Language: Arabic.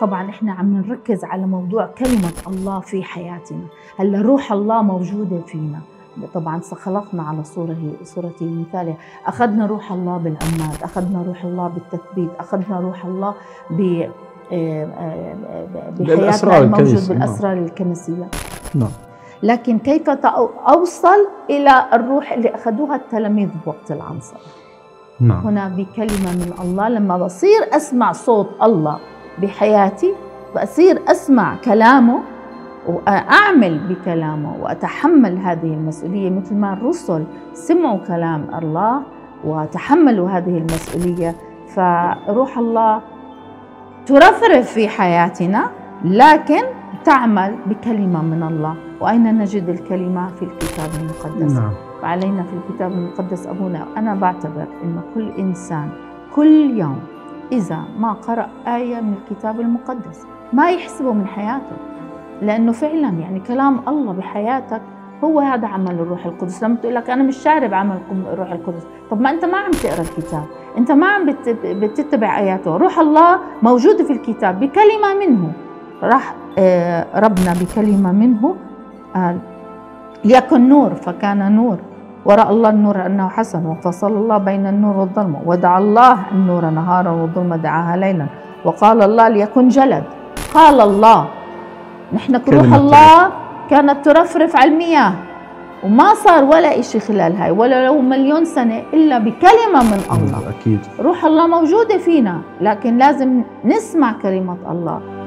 طبعا احنا عم نركز على موضوع كلمة الله في حياتنا. هلا روح الله موجودة فينا، طبعا خلقنا على صورة المثالية. أخذنا روح الله بالأمات، أخذنا روح الله بالتثبيت، أخذنا روح الله بحياتنا الموجود بالأسرار الكنسية. نعم. لكن كيف أوصل إلى الروح اللي أخذوها التلاميذ بوقت العنصرة؟ نعم. هنا بكلمة من الله. لما بصير أسمع صوت الله بحياتي، بصير أسمع كلامه وأعمل بكلامه وأتحمل هذه المسؤولية، مثل ما الرسل سمعوا كلام الله وتحملوا هذه المسؤولية. فروح الله ترفرف في حياتنا، لكن تعمل بكلمة من الله. وأين نجد الكلمة؟ في الكتاب المقدس. نعم. وعلينا في الكتاب المقدس أبونا. أنا بعتبر إنه كل إنسان كل يوم إذا ما قرأ آية من الكتاب المقدس ما يحسبه من حياته، لأنه فعلا يعني كلام الله بحياتك هو هذا عمل الروح القدس. لما تقول لك أنا مش شارب بعمل الروح القدس، طب ما أنت ما عم تقرأ الكتاب، أنت ما عم بتتبع آياته. روح الله موجود في الكتاب بكلمة منه. راح ربنا بكلمة منه قال ليكن نور فكان نور، ورأى الله النور أنه حسن، وفصل الله بين النور والظلمة، ودعا الله النور نهارا والظلمة دعاها ليلا، وقال الله ليكن جلد. قال الله. نحن روح الله كانت ترفرف على المياه وما صار ولا إشي خلال هاي ولا لو مليون سنة إلا بكلمة من الله. أكيد روح الله موجودة فينا، لكن لازم نسمع كلمة الله.